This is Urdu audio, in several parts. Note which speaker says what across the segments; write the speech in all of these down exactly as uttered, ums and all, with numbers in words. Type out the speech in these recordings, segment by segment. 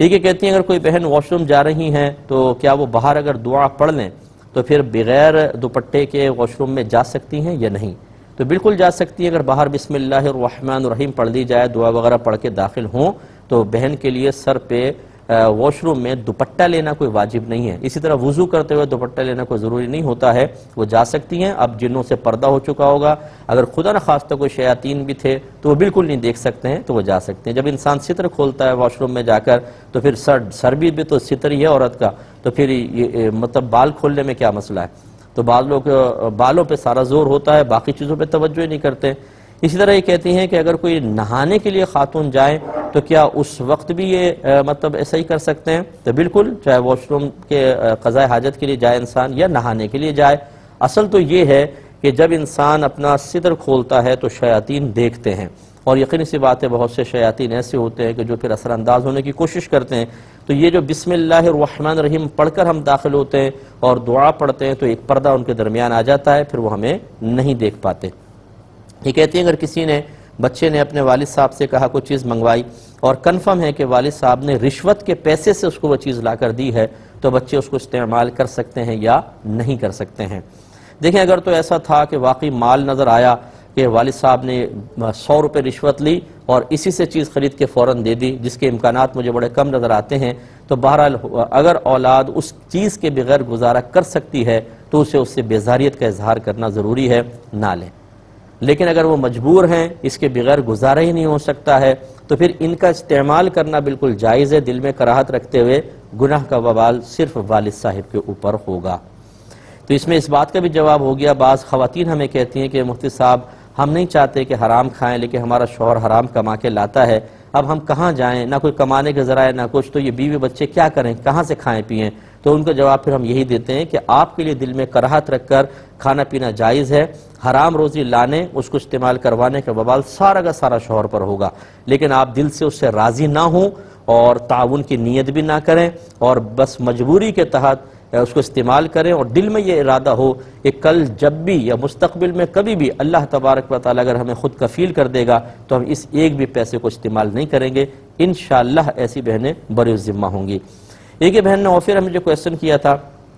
Speaker 1: ٹھیک ہے، کہتی ہیں اگر کوئی بہن واش روم جا رہی ہیں تو کیا وہ باہر اگر دعا پڑھ لیں تو پھر بغیر دوپٹے کے واش روم میں جا سکتی ہیں یا نہیں؟ تو بالکل جا سکتی ہیں، اگر باہر بسم اللہ الرحمن الرحیم پڑھ دی جائے، دعا وغیرہ پڑھ کے داخل ہوں تو بہن کے لیے سر پہ واش روم میں دوپٹہ لینا کوئی واجب نہیں ہے۔ اسی طرح وضو کرتے ہوئے دوپٹہ لینا کوئی ضروری نہیں ہوتا ہے، وہ جا سکتی ہیں۔ اب جنوں سے پردہ ہو چکا ہوگا، اگر خدا نخواستہ کوئی شیاطین بھی تھے تو وہ بالکل نہیں دیکھ سکتے ہیں تو وہ جا سکتے ہیں۔ جب انسان ستر کھولتا ہے واش روم میں جا کر تو پھر سر سر بھی بھی تو ستر ہی ہے عورت کا، تو پھر یہ مطلب بال کھولنے میں کیا مسئلہ ہے؟ تو بعض لوگ بالوں پہ سارا زور ہوتا ہے، باقی چیزوں پہ توجہ ہی نہیں کرتے۔ اسی طرح یہ کہتی ہیں کہ اگر کوئی نہانے کے لیے خاتون جائیں تو کیا اس وقت بھی یہ مطلب ایسا ہی کر سکتے ہیں؟ تو بالکل، چاہے واش روم کے قضاء حاجت کے لیے جائے انسان یا نہانے کے لیے جائے، اصل تو یہ ہے کہ جب انسان اپنا ستر کھولتا ہے تو شیاطین دیکھتے ہیں، اور یقینی سی بات ہے بہت سے شیاطین ایسے ہوتے ہیں کہ جو پھر اثر انداز ہونے کی کوشش کرتے ہیں۔ تو یہ جو بسم اللہ الرحمن الرحیم پڑھ کر ہم داخل ہوتے ہیں اور دعا پڑھتے ہیں تو ایک پردہ ان کے درمیان آ جاتا ہے، پھر وہ ہمیں نہیں دیکھ پاتے۔ یہ کہتی ہیں اگر کسی نے بچے نے اپنے والد صاحب سے کہا کوئی چیز منگوائی اور کنفرم ہے کہ والد صاحب نے رشوت کے پیسے سے اس کو وہ چیز لا کر دی ہے تو بچے اس کو استعمال کر سکتے ہیں یا نہیں کر سکتے ہیں؟ دیکھیں، اگر تو ایسا تھا کہ واقعی مال نظر آیا کہ والد صاحب نے سو روپے رشوت لی اور اسی سے چیز خرید کے فوراً دے دی، جس کے امکانات مجھے بڑے کم نظر آتے ہیں، تو بہرحال اگر اولاد اس چیز کے بغیر گزارا کر سکتی ہے تو اسے اس سے بیزاریت کا اظہار کرنا ضروری ہے، نہ لیں۔ لیکن اگر وہ مجبور ہیں، اس کے بغیر گزارا ہی نہیں ہو سکتا ہے، تو پھر ان کا استعمال کرنا بالکل جائز ہے، دل میں کراہت رکھتے ہوئے گناہ کا وبال صرف والد صاحب کے اوپر ہوگا۔ تو اس میں اس بات کا بھی جواب ہو گیا، بعض خواتین ہمیں کہتی ہیں کہ مفتی صاحب ہم نہیں چاہتے کہ حرام کھائیں، لیکن ہمارا شوہر حرام کما کے لاتا ہے، اب ہم کہاں جائیں؟ نہ کوئی کمانے کے ذرائع نہ کچھ، تو یہ بیوی بچے کیا کریں؟ کہاں سے کھائیں پئیں؟ تو ان کا جواب پھر ہم یہی دیتے ہیں کہ آپ کے لیے دل میں کراہت رکھ کر کھانا پینا جائز ہے، حرام روزی لانے اس کو استعمال کروانے کا وبال سارا کا سارا شوہر پر ہوگا، لیکن آپ دل سے اس سے راضی نہ ہوں اور تعاون کی نیت بھی نہ کریں اور بس مجبوری کے تحت اس کو استعمال کریں، اور دل میں یہ ارادہ ہو کہ کل جب بھی یا مستقبل میں کبھی بھی اللہ تبارک و تعالی اگر ہمیں خود کفیل کر دے گا تو ہم اس ایک بھی پیسے کو استعمال نہیں کریں گے، انشاءاللہ ایسی بہنیں بری الذمہ ہوں گی۔ ایک بہن نے اور پھر ہمیں جو کویسچن کیا تھا،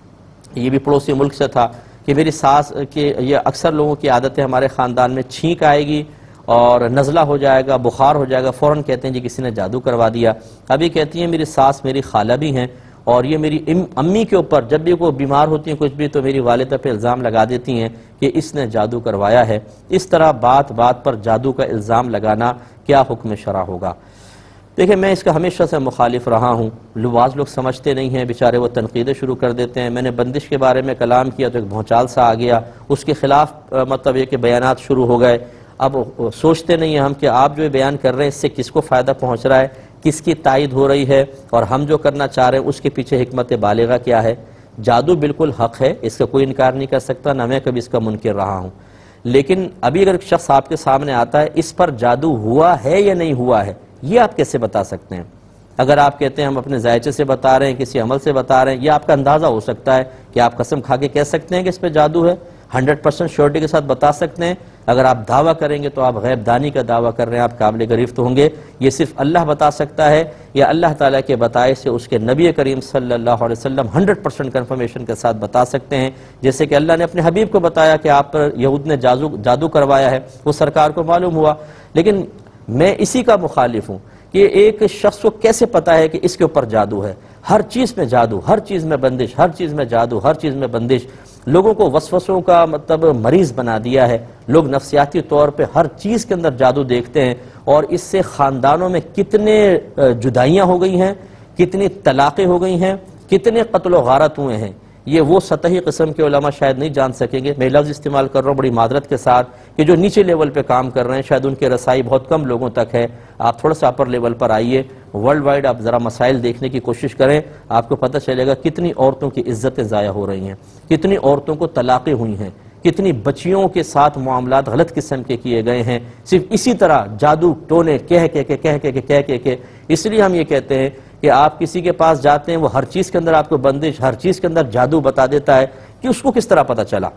Speaker 1: یہ بھی پڑوسی ملک سے تھا، کہ میری ساس کہ یہ اکثر لوگوں کی عادت ہے ہمارے خاندان میں، چھینک آئے گی اور نزلہ ہو جائے گا، بخار ہو جائے گا، فوراً کہتے ہیں جی کسی نے جادو کروا دیا۔ ابھی کہتی ہیں میری ساس میری خالہ بھی ہیں اور یہ میری امی کے اوپر جب بھی کوئی بیمار ہوتی ہیں کچھ بھی تو میری والدہ پہ الزام لگا دیتی ہیں کہ اس نے جادو کروایا ہے۔ اس طرح بات بات پر جادو کا الزام لگانا کیا حکم شرع ہوگا؟ دیکھیں، میں اس کا ہمیشہ سے مخالف رہا ہوں، بعض لوگ سمجھتے نہیں ہیں، بیچارے وہ تنقیدیں شروع کر دیتے ہیں۔ میں نے بندش کے بارے میں کلام کیا تو ایک بھونچال سا آ گیا، اس کے خلاف مطلب یہ کہ بیانات شروع ہو گئے۔ اب سوچتے نہیں ہیں ہم کہ آپ جو یہ بیان کر رہے ہیں اس سے کس کو فائدہ پہنچ رہا ہے، کس کی تائید ہو رہی ہے، اور ہم جو کرنا چاہ رہے ہیں اس کے پیچھے حکمت بالغہ کیا ہے۔ جادو بالکل حق ہے، اس کا کوئی انکار نہیں کر سکتا، نہ میں کبھی اس کا منکر رہا ہوں، لیکن ابھی اگر شخص آپ کے سامنے آتا ہے اس پر جادو ہوا ہے یا نہیں ہوا ہے، یہ آپ کیسے بتا سکتے ہیں؟ اگر آپ کہتے ہیں ہم اپنے ذائچے سے بتا رہے ہیں، کسی عمل سے بتا رہے ہیں، یہ آپ کا اندازہ ہو سکتا ہے کہ آپ قسم کھا کے کہہ سکتے ہیں کہ اس پہ جادو ہے، ہنڈریڈ پرسنٹ شیورٹی کے ساتھ بتا سکتے ہیں۔ اگر آپ دعویٰ کریں گے تو آپ غیب دانی کا دعویٰ کر رہے ہیں، آپ قابل گرفت ہوں گے۔ یہ صرف اللہ بتا سکتا ہے یا اللہ تعالیٰ کے بتائے سے اس کے نبی کریم صلی اللہ علیہ وسلم ہنڈریڈ پرسنٹ کنفرمیشن کے ساتھ بتا سکتے ہیں، جیسے کہ اللہ نے اپنے حبیب کو بتایا کہ آپ پر یہود نے جادو جادو کروایا ہے، وہ سرکار کو معلوم ہوا۔ لیکن میں اسی کا مخالف ہوں کہ ایک شخص کو کیسے پتا ہے کہ اس کے اوپر جادو ہے؟ ہر چیز میں جادو، ہر چیز میں بندش، ہر چیز میں جادو، ہر چیز میں بندش، لوگوں کو وسوسوں کا مطلب مریض بنا دیا ہے۔ لوگ نفسیاتی طور پہ ہر چیز کے اندر جادو دیکھتے ہیں، اور اس سے خاندانوں میں کتنے جدائیاں ہو گئی ہیں، کتنی طلاقیں ہو گئی ہیں، کتنے قتل و غارت ہوئے ہیں۔ یہ وہ سطحی قسم کے علماء شاید نہیں جان سکیں گے، میں لفظ استعمال کر رہا ہوں بڑی معذرت کے ساتھ، کہ جو نیچے لیول پہ کام کر رہے ہیں شاید ان کے رسائی بہت کم لوگوں تک ہے۔ آپ تھوڑا سا اپر لیول پر آئیے، ورلڈ وائڈ آپ ذرا مسائل دیکھنے کی کوشش کریں، آپ کو پتہ چلے گا کتنی عورتوں کی عزتیں ضائع ہو رہی ہیں، کتنی عورتوں کو طلاقیں ہوئی ہیں، کتنی بچیوں کے ساتھ معاملات غلط قسم کے کیے گئے ہیں، صرف اسی طرح جادو ٹونے کہہ کہہ کے کہہ کہہ کے کہہ کہہ کے۔ اس لیے ہم یہ کہتے ہیں کہ آپ کسی کے پاس جاتے ہیں، وہ ہر چیز کے اندر آپ کو بندش، ہر چیز کے اندر جادو بتا دیتا ہے، کہ اس کو کس طرح پتہ چلا؟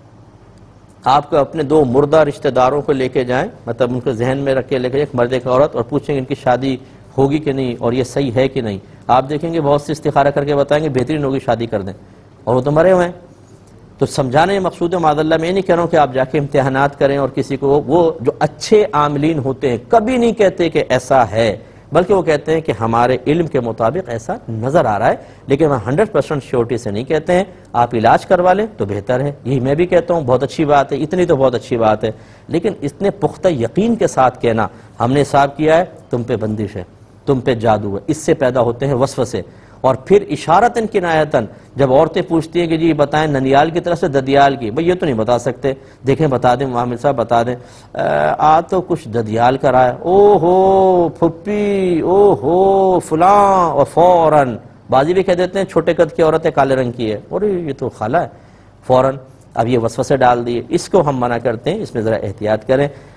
Speaker 1: آپ کو اپنے دو مردہ رشتہ داروں کو لے کے جائیں، مطلب ان کو ذہن میں رکھ کے لے کے ایک مرد ایک عورت، اور پوچھیں ان کی شادی ہوگی کہ نہیں اور یہ صحیح ہے کہ نہیں، آپ دیکھیں گے بہت سے استخارہ کر کے بتائیں گے بہترین ہوگی شادی کر دیں، اور وہ تو مرے ہوئے ہیں۔ تو سمجھانے مقصود ہے معاذ اللہ، میں نہیں کہہ رہا ہوں کہ آپ جا کے امتحانات کریں اور کسی کو، وہ جو اچھے عاملین ہوتے ہیں کبھی نہیں کہتے کہ ایسا ہے، بلکہ وہ کہتے ہیں کہ ہمارے علم کے مطابق ایسا نظر آ رہا ہے، لیکن وہ ہنڈریڈ پرسینٹ شیورٹی سے نہیں کہتے ہیں۔ آپ علاج کروا لیں تو بہتر ہے، یہی میں بھی کہتا ہوں، بہت اچھی بات ہے، اتنی تو بہت اچھی بات ہے، لیکن اتنے پختہ یقین کے ساتھ کہنا ہم نے حساب کیا ہے، تم پہ بندش ہے، تم پہ جادو ہے، اس سے پیدا ہوتے ہیں وسوسے۔ اور پھر اشارتاً کنایتاً جب عورتیں پوچھتی ہیں کہ جی بتائیں ننیال کی طرف سے ددیال کی، بھئی یہ تو نہیں بتا سکتے، دیکھیں بتا دیں عامل صاحب بتا دیں، آ تو کچھ ددیال کا رہا ہے، او ہو پھپھی، او ہو فلاں، اور فوراً بازی بھی کہہ دیتے ہیں چھوٹے قد کی عورت ہے کالے رنگ کی ہے، اور یہ تو خالہ ہے، فوراً اب یہ وسوسے ڈال دیے۔ اس کو ہم منع کرتے ہیں، اس میں ذرا احتیاط کریں۔